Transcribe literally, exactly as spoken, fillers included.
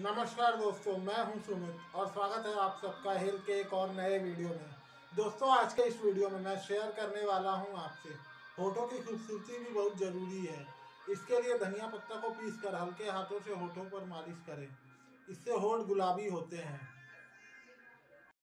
नमस्कार दोस्तों, मैं हूं सुमित और स्वागत है आप सबका हेल्थ के एक और नए वीडियो में। दोस्तों, आज के इस वीडियो में मैं शेयर करने वाला हूं आपसे होठों की खूबसूरती भी बहुत ज़रूरी है। इसके लिए धनिया पत्ता को पीसकर हल्के हाथों से होठों पर मालिश करें। इससे होठ गुलाबी होते हैं।